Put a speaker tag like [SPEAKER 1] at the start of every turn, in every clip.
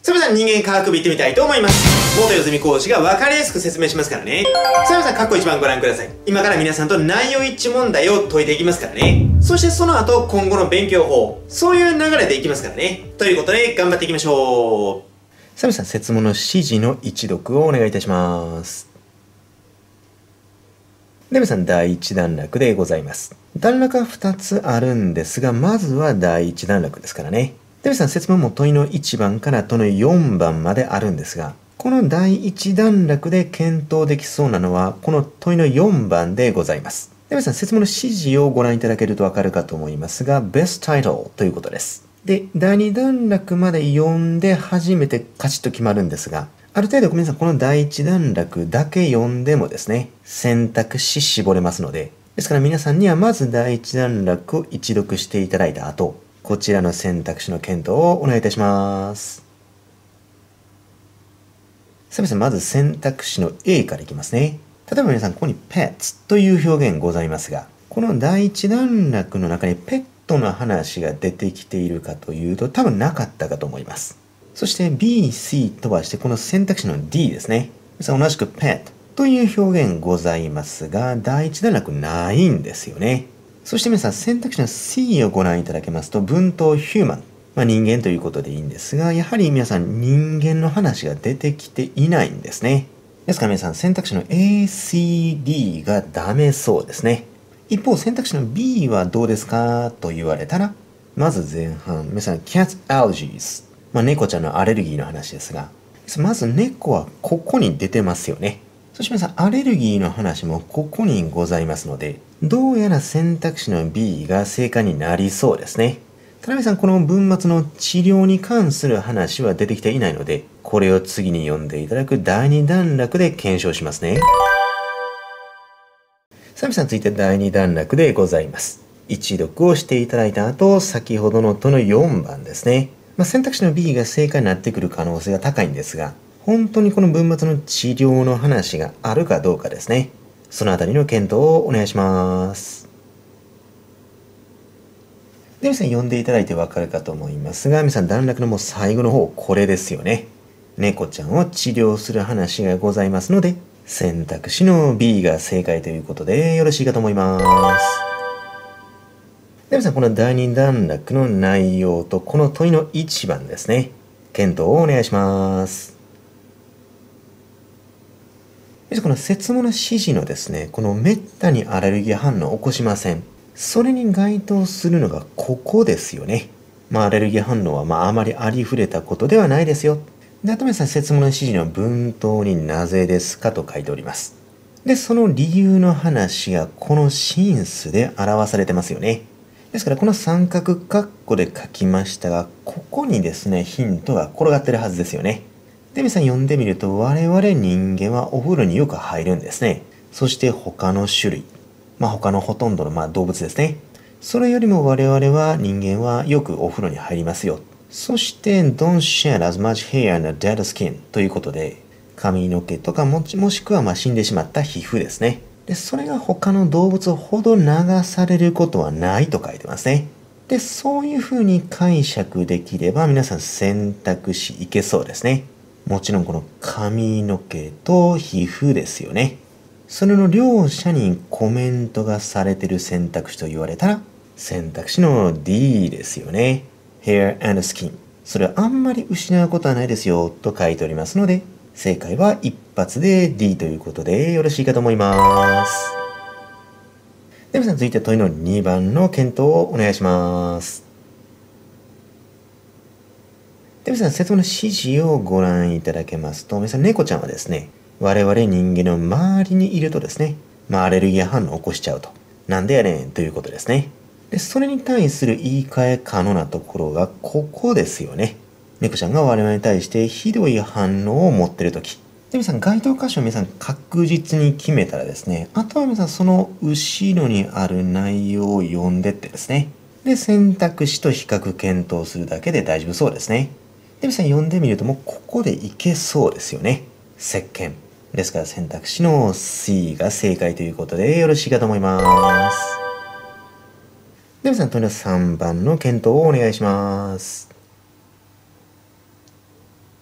[SPEAKER 1] さあ皆さん、人間科学部行ってみたいと思います。元よずみ講師が分かりやすく説明しますからね。さあ皆さん、過去一番ご覧ください。今から皆さんと内容一致問題を解いていきますからね。そしてその後、今後の勉強法、そういう流れでいきますからね。ということで、頑張っていきましょう。さあ皆さん、設問の指示の一読をお願いいたします。で、皆さん、第一段落でございます。段落は2つあるんですが、まずは第一段落ですからね。で、皆さん、設問も問いの1番から問いの4番まであるんですが、この第一段落で検討できそうなのは、この問いの4番でございます。で、皆さん、設問の指示をご覧いただけるとわかるかと思いますが、Best Title ということです。で、第2段落まで読んで初めてカチッと決まるんですが、ある程度皆さんこの第1段落だけ読んでもですね、選択肢絞れますので、ですから皆さんにはまず第1段落を一読していただいた後、こちらの選択肢の検討をお願いいたします。さあ皆さん、まず選択肢の A からいきますね。例えば皆さん、ここに pets という表現ございますが、この第1段落の中にペットの話が出てきているかというと、多分なかったかと思います。そして B、C 飛ばしてこの選択肢の D ですね。皆さん同じく pet という表現ございますが、第1段落ないんですよね。そして皆さん選択肢の C をご覧いただけますと、文頭 human。人間ということでいいんですが、やはり皆さん人間の話が出てきていないんですね。ですから皆さん選択肢の A、C、D がダメそうですね。一方選択肢の B はどうですかと言われたら、まず前半、皆さん cat allergies。猫ちゃんのアレルギーの話ですが、まず猫はここに出てますよね。そして皆さん、アレルギーの話もここにございますので、どうやら選択肢の B が正解になりそうですね。ただ皆さん、この文末の治療に関する話は出てきていないので、これを次に読んでいただく第2段落で検証しますね。さあ皆さん、続いて第2段落でございます。一読をしていただいた後、先ほどのとの4番ですね。選択肢の B が正解になってくる可能性が高いんですが、本当にこの文末の治療の話があるかどうかですね。そのあたりの検討をお願いします。で、皆さん読んでいただいてわかるかと思いますが、皆さん段落のもう最後の方、これですよね。猫ちゃんを治療する話がございますので、選択肢の B が正解ということでよろしいかと思います。で、皆さんこの第2段落の内容とこの問いの1番ですね。検討をお願いします。この設問の指示のですね、このめったにアレルギー反応を起こしません。それに該当するのがここですよね。アレルギー反応はあまりありふれたことではないですよ。で、あと皆さん設問の指示の文頭になぜですかと書いております。で、その理由の話がこのシンスで表されてますよね。ですからこの三角括弧で書きましたが、ここにですね、ヒントが転がってるはずですよね。で、皆さん読んでみると、我々人間はお風呂によく入るんですね。そして他の種類。他のほとんどの動物ですね。それよりも我々は人間はよくお風呂に入りますよ。そして、don't shed as much hair in a dead skin ということで、髪の毛とかもしくは死んでしまった皮膚ですね。で、それが他の動物ほど流されることはないと書いてますね。で、そういう風に解釈できれば皆さん選択肢いけそうですね。もちろんこの髪の毛と皮膚ですよね。それの両者にコメントがされている選択肢と言われたら、選択肢の D ですよね。hair and skin。それはあんまり失うことはないですよと書いておりますので、正解は一発で D ということでよろしいかと思います。では続いて問いの2番の検討をお願いします。では設問の指示をご覧いただけますと、皆さん猫ちゃんはですね、我々人間の周りにいるとですね、アレルギー反応を起こしちゃうと。なんでやねんということですね。で、それに対する言い換え可能なところがここですよね。猫ちゃんが我々に対してひどい反応を持っているとき。で、皆さん該当箇所を皆さん確実に決めたらですね、あとは皆さんその後ろにある内容を読んでってですね、で、選択肢と比較検討するだけで大丈夫そうですね。で、皆さん読んでみるともうここでいけそうですよね。石鹸。ですから選択肢の C が正解ということでよろしいかと思います。で、皆さん問いの3番の検討をお願いします。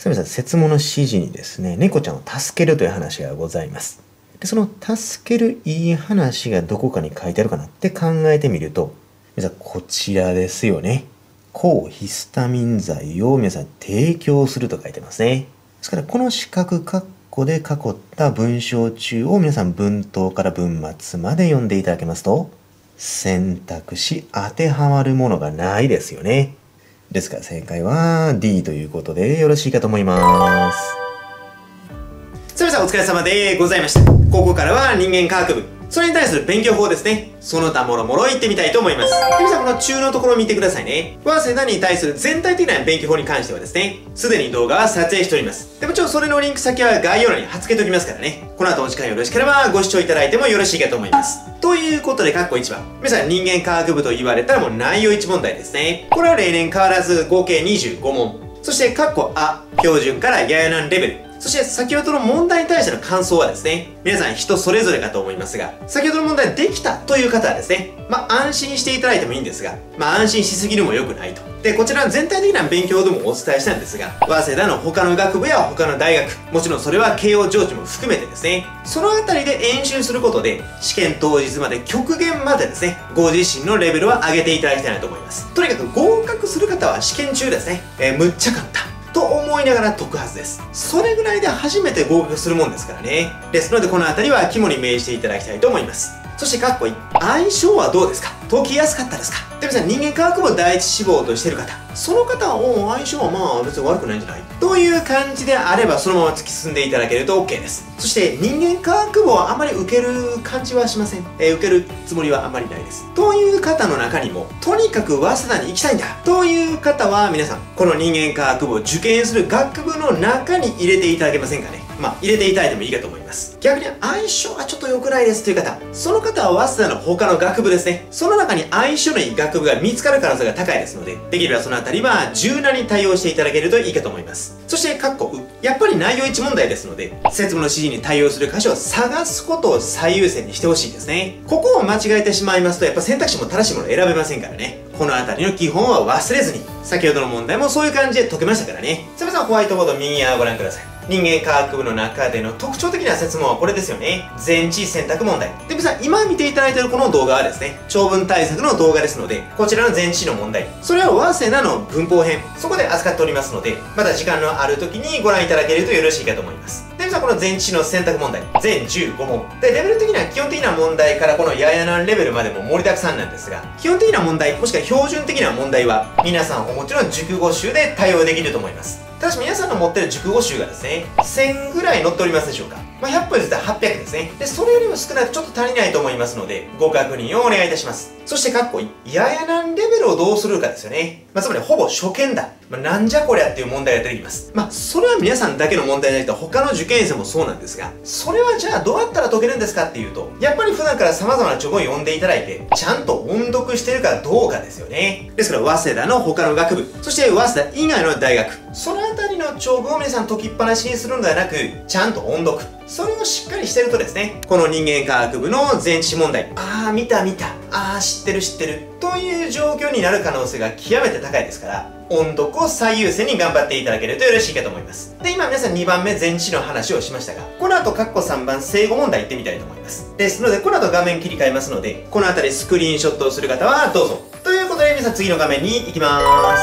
[SPEAKER 1] さみさん、設問の指示にですね、猫ちゃんを助けるという話がございます。で、その助けるいい話がどこかに書いてあるかなって考えてみると、皆さんこちらですよね。抗ヒスタミン剤を皆さん提供すると書いてますね。ですからこの四角括弧で囲った文章中を皆さん文頭から文末まで読んでいただけますと、選択肢当てはまるものがないですよね。ですから正解は D ということでよろしいかと思います。さあ皆さんお疲れ様でございました。ここからは人間科学部、それに対する勉強法ですね。その他もろもろ言ってみたいと思います。皆さんこの中のところを見てくださいね。早稲田に対する全体的な勉強法に関してはですね、すでに動画は撮影しております。でもちろんそれのリンク先は概要欄に貼っ付けておきますからね。この後お時間よろしければご視聴いただいてもよろしいかと思います。ということで、括弧1番。皆さん人間科学部と言われたらもう内容1問題ですね。これは例年変わらず合計25問。そして括弧あ、標準からやや難レベル。そして先ほどの問題に対しての感想はですね、皆さん人それぞれかと思いますが、先ほどの問題できたという方はですね、安心していただいてもいいんですが、安心しすぎるも良くないと。で、こちらの全体的な勉強でもお伝えしたんですが、早稲田の他の学部や他の大学、もちろんそれは慶応上智も含めてですね、そのあたりで演習することで、試験当日まで極限までですね、ご自身のレベルを上げていただきたいなと思います。とにかく合格する方は試験中ですね、むっちゃ簡単。と思いながら解くはずです。それぐらいで初めて合格するもんですからね。ですのでこのあたりは肝に銘じていただきたいと思います。そして括弧1、相性はどうですか？解きやすかったですか？で、皆さん人間科学部を第一志望としている方、その方は相性は別に悪くないんじゃないという感じであればそのまま突き進んでいただけると OK です。そして人間科学部をあまり受ける感じはしません。受けるつもりはあまりないです。という方の中にも、とにかく早稲田に行きたいんだという方は皆さん、この人間科学部を受験する学部の中に入れていただけませんかね。入れていただいてもいいかと思います。逆に相性はちょっと良くないですという方、その方は早稲田の他の学部ですね。その中に相性のいい学部が見つかる可能性が高いですので、できればそのあたりは柔軟に対応していただけるといいかと思います。そして、括弧やっぱり内容1問題ですので、設問の指示に対応する箇所を探すことを最優先にしてほしいですね。ここを間違えてしまいますと、やっぱ選択肢も正しいものを選べませんからね。このあたりの基本は忘れずに、先ほどの問題もそういう感じで解けましたからね。さあ皆さんホワイトボード右側をご覧ください。人間科学部の中での特徴的な設問はこれですよね。全知選択問題。で、皆さん今見ていただいているこの動画はですね、長文対策の動画ですので、こちらの全知の問題。それは早稲田の文法編。そこで扱っておりますので、また時間のある時にご覧いただけるとよろしいかと思います。で、皆さんこの全知の選択問題。全15問。で、レベル的な基本的な問題からこのやや難レベルまでも盛りだくさんなんですが、基本的な問題、もしくは標準的な問題は、皆さんお持ちの熟語集で対応できると思います。ただし皆さんの持ってる熟語集がですね、1000ぐらい載っておりますでしょうか。100分で言ったら800ですね。で、それよりも少なくちょっと足りないと思いますので、ご確認をお願いいたします。そして、括弧やや難レベルをどうするかですよね。つまり、ほぼ初見だ。なんじゃこりゃっていう問題が出てきます。それは皆さんだけの問題じゃなくて、他の受験生もそうなんですが、それはじゃあどうやったら解けるんですかっていうと、やっぱり普段から様々な著語を読んでいただいて、ちゃんと音読してるかどうかですよね。ですから、早稲田の他の学部、そして早稲田以外の大学、そのあたりの長文を皆さん解きっぱなしにするのではなく、ちゃんと音読。それをしっかりしてるとですね、この人間科学部の全知問題、見た。知ってる。という状況になる可能性が極めて高いですから、音読を最優先に頑張っていただけるとよろしいかと思います。で、今皆さん2番目全知の話をしましたが、この後、括弧3番正誤問題いってみたいと思います。ですので、この後画面切り替えますので、この辺りスクリーンショットをする方はどうぞ。ということで、皆さん次の画面に行きまーす。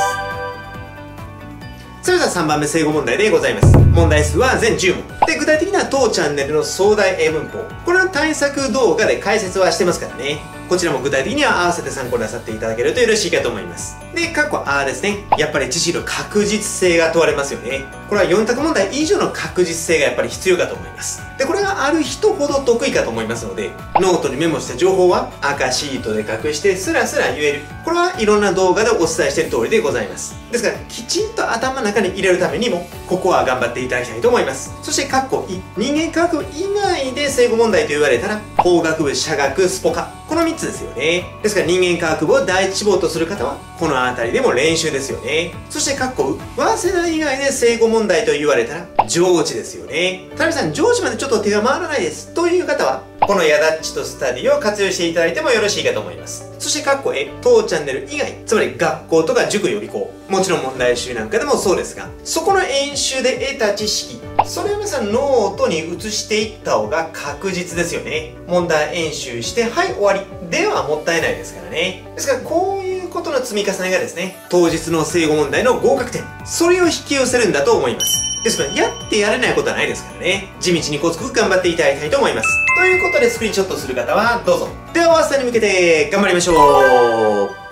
[SPEAKER 1] それでは3番目正誤問題でございます。問題数は全10問。で、具体的な当チャンネルの壮大英文法。これの対策動画で解説はしてますからね。こちらも具体的には合わせて参考なさっていただけるとよろしいかと思います。で、括弧あですね。やっぱり知識の確実性が問われますよね。これは4択問題以上の確実性がやっぱり必要かと思います。で、これがある人ほど得意かと思いますので、ノートにメモした情報は赤シートで隠してスラスラ言える。これはいろんな動画でお伝えしている通りでございます。ですから、きちんと頭の中に入れるためにも、ここは頑張っていただきたいと思います。そして、括弧人間科学部以外で正誤問題と言われたら、法学部、社学、スポ科。この3つですよね。ですから人間科学部を第一志望とする方は、この辺りでも練習ですよね。そして、早稲田以外で正誤問題と言われたら、 上智ですよね。田辺さん、上智までちょっと手が回らないです。という方は、このヤダッチとスタディを活用していただいてもよろしいかと思います。そして、当チャンネル以外、つまり学校とか塾予備校、もちろん問題集なんかでもそうですが、そこの演習で得た知識、それを皆さんノートに移していった方が確実ですよね。問題演習して、はい、終わり。ではもったいないですからね。ですから、こういうことの積み重ねがですね、当日の正誤問題の合格点、それを引き寄せるんだと思います。ですから、やってやれないことはないですからね。地道にコツコツ頑張っていただきたいと思います。ということで、スクリーンショットする方はどうぞ。では、明日に向けて頑張りましょう。